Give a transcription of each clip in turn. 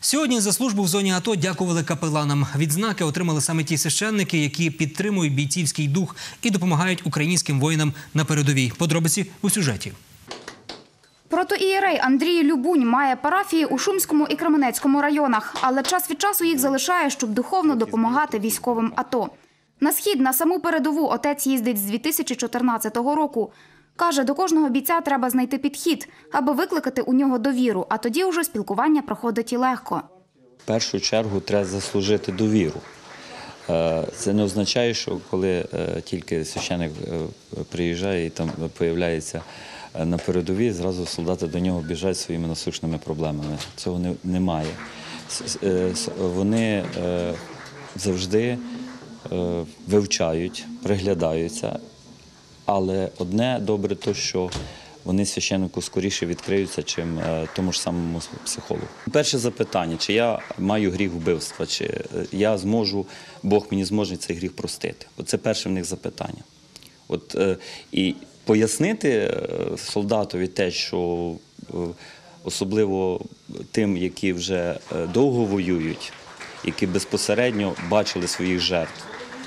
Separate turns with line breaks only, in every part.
Сьогодні за службу в зоні АТО дякували капеланам. Відзнаки отримали саме ті священники, які підтримують бійцівський дух і допомагають українським воїнам на передовій. Подробиці у сюжеті.
Протоієрей Андрій Любунь має парафії у Шумському і Кременецькому районах, але час від часу їх залишає, щоб духовно допомагати військовим АТО. На схід, на саму передову отець їздить з 2014 року. Каже, до кожного бійця треба знайти підхід, аби викликати у нього довіру, а тоді вже спілкування проходить і легко.
В першу чергу треба заслужити довіру. Це не означає, що коли тільки священик приїжджає і там з'являється на передовій, зразу солдати до нього біжать своїми насущними проблемами. Цього немає. Вони завжди вивчають, приглядаються. Але одне добре те, що вони священнику скоріше відкриються, чим тому ж самому психологу. Перше запитання, чи я маю гріх вбивства, чи я зможу, Бог мені зможе цей гріх простити. Це перше в них запитання. І пояснити солдатові те, що особливо тим, які вже довго воюють, які безпосередньо бачили своїх жертв,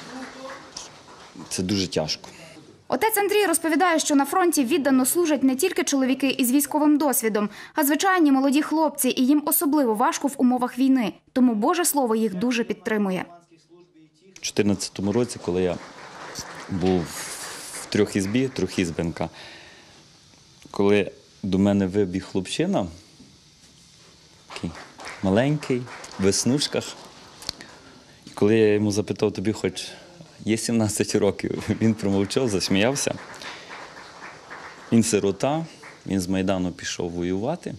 це дуже тяжко.
Отець Андрій розповідає, що на фронті віддано служать не тільки чоловіки із військовим досвідом, а звичайні молоді хлопці, і їм особливо важко в умовах війни. Тому Боже Слово їх дуже підтримує.
У 2014 році, коли я був в трьохізбинка, коли до мене вибіг хлопчина, такий маленький, в веснушках, і коли я йому запитав, тобі хоч є 17 років, він промовчав, засміявся. Він сирота, він з Майдану пішов воювати.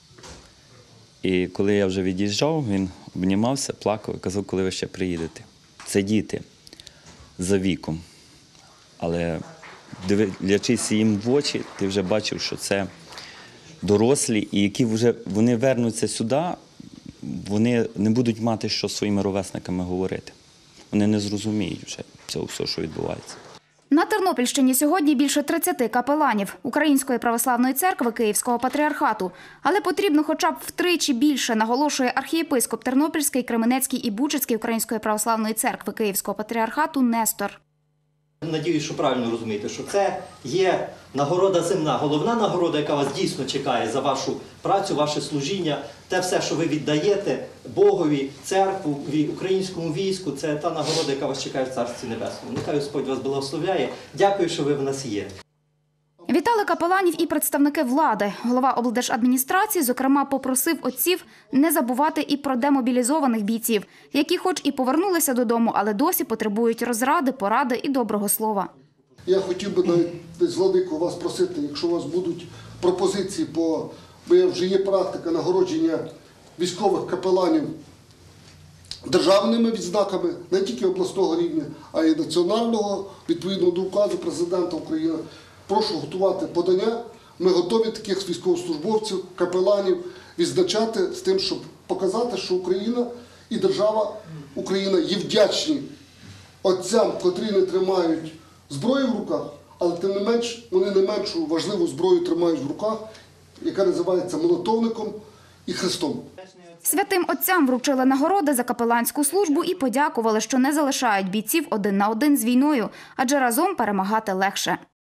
І коли я вже від'їжджав, він обнімався, плакав і казав, коли ви ще приїдете. Це діти за віком. Але дивлячись їм в очі, ти вже бачив, що це дорослі, і які вже вони вернуться сюди, вони не будуть мати що зі своїми ровесниками говорити. Вони не зрозуміють вже цього всього, що відбувається.
На Тернопільщині сьогодні більше 30 капеланів Української православної церкви Київського патріархату. Але потрібно хоча б втричі більше, наголошує архієпископ Тернопільський, Кременецький і Бучацький Української православної церкви Київського патріархату Нестор.
Надіюсь, що правильно розумієте, що це є нагорода земна, головна нагорода, яка вас дійсно чекає за вашу працю, ваше служіння, те все, що ви віддаєте Богові, церкві, українському війську, це та нагорода, яка вас чекає в Царстві Небесному. Нехай Господь вас благословляє. Дякую, що ви в нас є.
Вітали капеланів і представники влади. Голова облдержадміністрації, зокрема, попросив отців не забувати і про демобілізованих бійців, які хоч і повернулися додому, але досі потребують розради, поради і доброго слова.
Я хотів би навіть десь, владико, вас просити, якщо у вас будуть пропозиції, бо вже є практика нагородження військових капеланів державними відзнаками, не тільки обласного рівня, а й національного, відповідно до указу президента України. Прошу готувати подання. Ми готові таких військовослужбовців, капеланів відзначати з тим, щоб показати, що Україна і держава Україна є вдячні отцям, котрі не тримають зброю в руках, але тим не менш, вони не меншу важливу зброю тримають в руках, яка називається молитовником і Христом.
Святим отцям вручили нагороди за капеланську службу і подякували, що не залишають бійців один на один з війною, адже разом перемагати легше.